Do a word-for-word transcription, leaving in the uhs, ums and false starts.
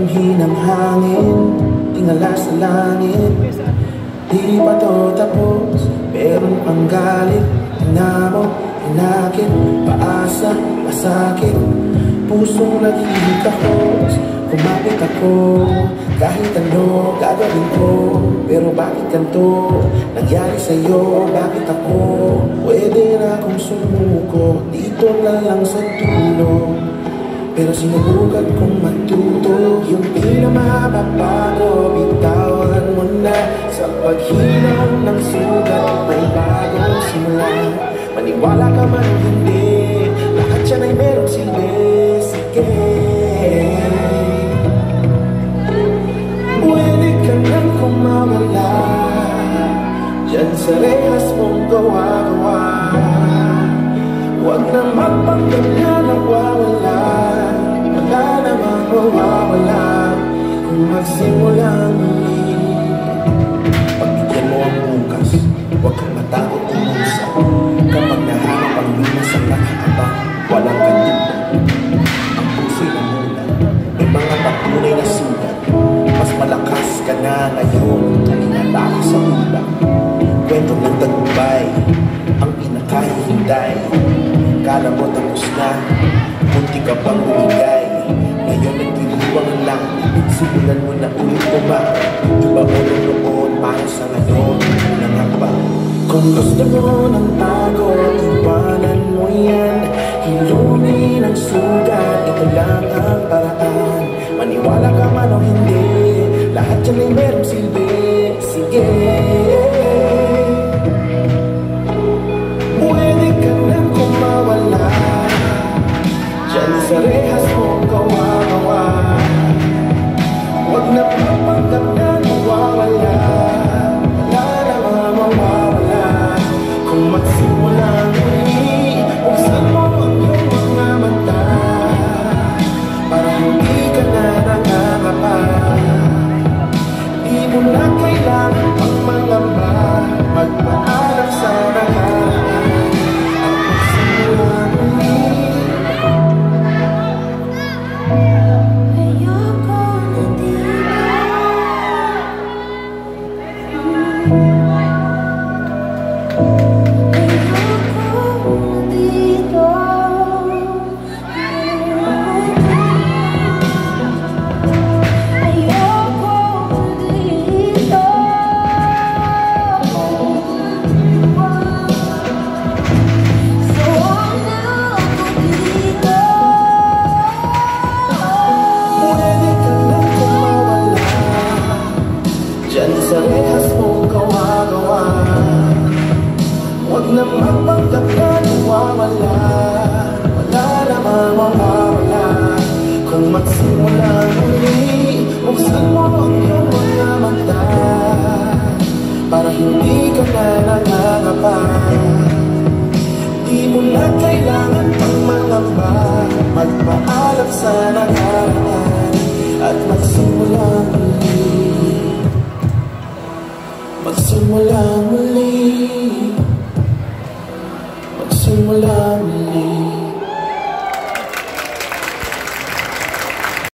sanhi ng hangin, tingala sa langit. Di pa to tapos, meron pang galit. Tinamo, hinakit, paasa, masakit. Pusong naghihitakos, kumapit ako. Kahit ano gagawin ko, pero bakit ganito nangyari sa'yo? Bakit ako? Pwede na akong sumuko, dito na lang sa tulong. Pero sinubukan kong matuto, yung pinamababago, bitawan mo na. Sa paghinaw ng sugat, may bagong simula. Maniwala ka man o hindi, lahat yan ay merong silbi. Sige, pwede ka nang kumawala dyan sa rehas mong gawa-gawa. Huwag na magpanggap na nawawala, wala namang mawawala kung magsimulang muli. Pagbigyan mo ang bukas, huwag kang matakot umusa. Kapag nahanap ang lunas ang nakakabang, walang kandulan. Ang puso'y namulan, may mga patunay na sugat. Mas malakas ka na ngayon, kalinatake sa ulang. Kwento ng tagumpay, ang pinakahihinday. Kala mo tapos na, munti ka pang bumigay. Ngayon nagtiriwang ang langit, simulan mo na ulit umakit. Diba ulo noon para sa ngayon, nangapa. Kung gusto mo ng bago, iwanan mo yan. Hilunin ang sugat, ito lang ang paraan. Maniwala ka man o hindi, lahat yan ay merong silbi. Sige, pwede ka nang kumawala dyan sa rehas mong gawa-gawa. Huwag na papanggap na mawawala, wala namang mawawala kung magsimula muli. Buksan mo ang iyong mga mata para hindi ka na nangangapa. Di mo na kailangan pang mangamba, magpaalam sa nakaraan at magsimula muli. Ayoko na dito. Ayoko na dito. Ayoko na dito. So wag na ako dito. Pwede ka nang kumawala dyan sa rehas mong gawa-gawa. Huwag na magpanggap na nawawala, wala namang mawawala kung magsimula muli. Buksan mo ang iyong mga mata para hindi ka na nangangapa. Di mo na kailangan pang mangamba, magpaalam sa nakaraan